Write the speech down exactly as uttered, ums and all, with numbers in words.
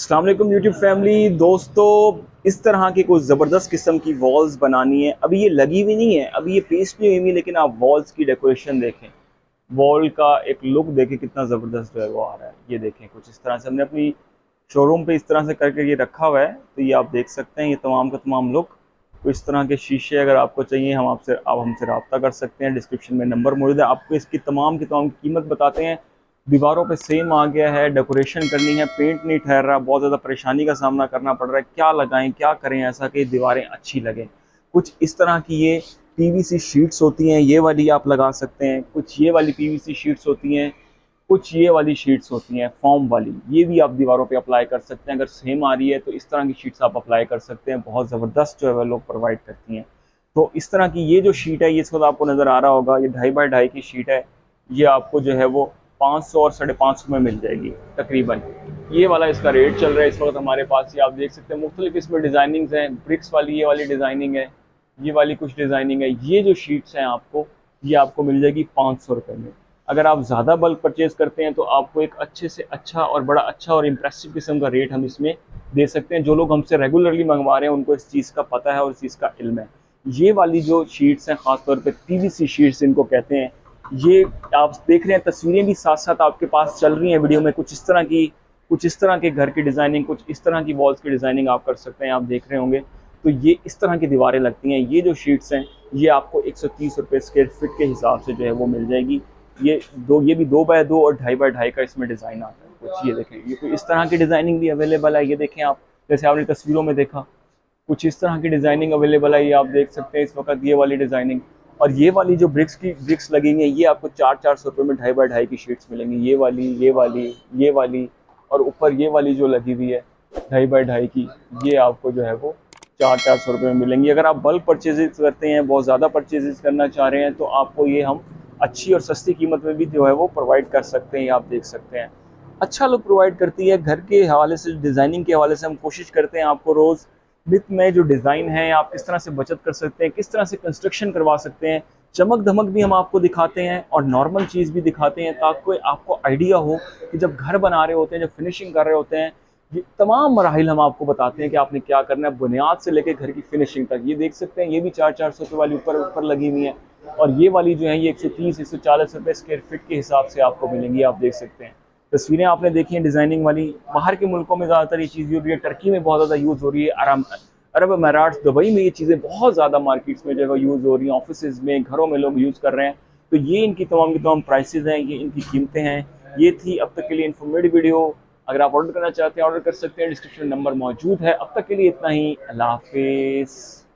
अस्सलाम वालेकुम YouTube family. दोस्तों, इस तरह की कुछ ज़बरदस्त किस्म की वॉल्स बनानी है। अभी ये लगी हुई नहीं है, अभी ये पेस्ट नहीं हुई, लेकिन आप वॉल्स की डेकोरेशन देखें, वॉल का एक लुक देखें कितना ज़बरदस्त जो है वो आ रहा है। ये देखें, कुछ इस तरह से हमने अपनी शोरूम पे इस तरह से करके ये रखा हुआ है। तो ये आप देख सकते हैं, ये तमाम का तमाम लुक। तो इस तरह के शीशे अगर आपको चाहिए, हम आपसे आप हमसे रब्ता कर सकते हैं। डिस्क्रिप्शन में नंबर मौजूद है, आपको इसकी तमाम की तमाम कीमत बताते हैं। दीवारों पे सेम आ गया है, डेकोरेशन करनी है, पेंट नहीं ठहर रहा, बहुत ज़्यादा परेशानी का सामना करना पड़ रहा है, क्या लगाएं क्या करें ऐसा कि दीवारें अच्छी लगें। कुछ इस तरह की ये पीवीसी शीट्स होती हैं, ये वाली आप लगा सकते हैं। कुछ ये वाली पीवीसी शीट्स होती हैं, कुछ ये वाली शीट्स होती हैं फॉर्म वाली, ये भी आप दीवारों पे अप्लाई कर सकते हैं। अगर सेम आ रही है तो इस तरह की शीट्स आप अप्लाई कर सकते हैं, बहुत ज़बरदस्त जो है वह लोग प्रोवाइड करती हैं। तो इस तरह की ये जो शीट है, ये इस वक्त आपको नज़र आ रहा होगा, ये ढाई बाई ढाई की शीट है। ये आपको जो है वो पाँच सौ और साढ़े पाँच सौ में मिल जाएगी तकरीबन। ये वाला इसका रेट चल रहा है इस वक्त हमारे पास। ये आप देख सकते हैं, मुख्तलिफ इसमें डिज़ाइनिंग्स हैं। ब्रिक्स वाली ये वाली डिज़ाइनिंग है, ये वाली कुछ डिज़ाइनिंग है। ये जो शीट्स हैं आपको, ये आपको मिल जाएगी पाँच सौ रुपये में। अगर आप ज़्यादा बल्क परचेज़ करते हैं तो आपको एक अच्छे से अच्छा और बड़ा अच्छा और इम्प्रेसिव किस्म का रेट हम इसमें दे सकते हैं। जो लोग हमसे रेगुलरली मंगवा रहे हैं उनको इस चीज़ का पता है और इस चीज़ का इल्म है। ये वाली जो शीट्स हैं, ख़ासतौर पे पीवीसी शीट्स इनको कहते हैं, ये आप देख रहे हैं, तस्वीरें भी साथ साथ आपके पास चल रही हैं वीडियो में। कुछ इस तरह की कुछ इस तरह के घर की डिज़ाइनिंग, कुछ इस तरह की वॉल्स की डिज़ाइनिंग आप कर सकते हैं, आप देख रहे होंगे। तो ये इस तरह की दीवारें लगती हैं। ये जो शीट्स हैं, ये आपको एक सौ तीस रुपये स्क्वायर फिट के हिसाब से जो है वो मिल जाएगी। ये दो ये भी दो बाय दो और ढाई बाय ढाई का इसमें डिज़ाइन आता है। कुछ ये देखें, ये कोई इस तरह की डिज़ाइनिंग भी अवेलेबल है। ये देखें आप, जैसे आपने तस्वीरों में देखा, कुछ इस तरह की डिज़ाइनिंग अवेलेबल है। ये आप देख सकते हैं इस वक्त, ये वाली डिज़ाइनिंग। और ये वाली जो ब्रिक्स की ब्रिक्स लगेंगी, ये आपको चार चार सौ रुपये में ढाई बाय ढाई की शीट्स मिलेंगी। ये वाली, ये वाली, ये वाली, और ऊपर ये वाली जो लगी हुई है ढाई बाय ढाई की, ये आपको जो है वो चार चार सौ रुपये में मिलेंगी। अगर आप बल्क परचेज करते हैं, बहुत ज़्यादा परचेज करना चाह रहे हैं, तो आपको ये हम अच्छी और सस्ती कीमत में भी जो है वो प्रोवाइड कर सकते हैं। आप देख सकते हैं, अच्छा लोग प्रोवाइड करती है। घर के हवाले से, डिज़ाइनिंग के हवाले से हम कोशिश करते हैं आपको रोज़ विथ में जो डिज़ाइन है, आप किस तरह से बचत कर सकते हैं, किस तरह से कंस्ट्रक्शन करवा सकते हैं, चमक धमक भी हम आपको दिखाते हैं और नॉर्मल चीज़ भी दिखाते हैं, ताकि आपको आइडिया हो कि जब घर बना रहे होते हैं, जब फिनिशिंग कर रहे होते हैं, ये तमाम मराहिल हम आपको बताते हैं कि आपने क्या करना है, बुनियाद से लेकर घर की फिनिशिंग तक। ये देख सकते हैं, ये भी चार चार सौ रुपये वाली ऊपर ऊपर लगी हुई है, और ये वाली जो है ये एक सौ तीस एक सौ चालीस रुपये स्क्वायर फिट के हिसाब से आपको मिलेंगी। आप देख सकते हैं, तस्वीरें आपने देखी हैं डिज़ाइनिंग वाली। बाहर के मुल्कों में ज़्यादातर ये चीज़ यूज़ हो रही है, टर्की में बहुत ज़्यादा यूज़ हो रही है, आराम अरब अमारात, दुबई में ये चीज़ें बहुत ज़्यादा मार्केट्स में जो है यूज़ हो रही हैं, ऑफिस में, घरों में लोग यूज़ कर रहे हैं। तो ये इनकी तमाम की तमाम प्राइसेस हैं, ये इनकी कीमतें हैं। ये थी अब तक के लिए इन्फॉर्मेटिव वीडियो। अगर आप ऑर्डर करना चाहते हैं, ऑर्डर कर सकते हैं, डिस्क्रिप्शन नंबर मौजूद है। अब तक के लिए इतना ही, अल्लाह हाफिज़।